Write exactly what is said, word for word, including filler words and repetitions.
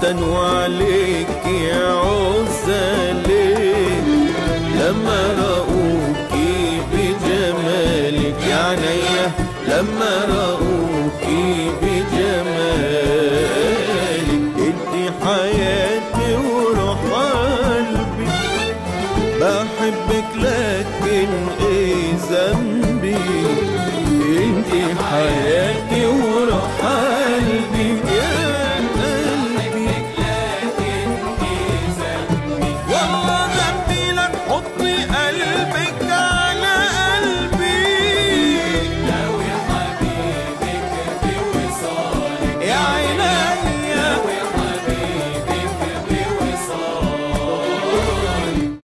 تنوى عليك يا عزالي لما رأوكي بجمالك يا عينيا لما رأوكي بجمالك. انتي حياتي وروح قلبي بحبك لكن ايه ذنبي؟ انتي حياتي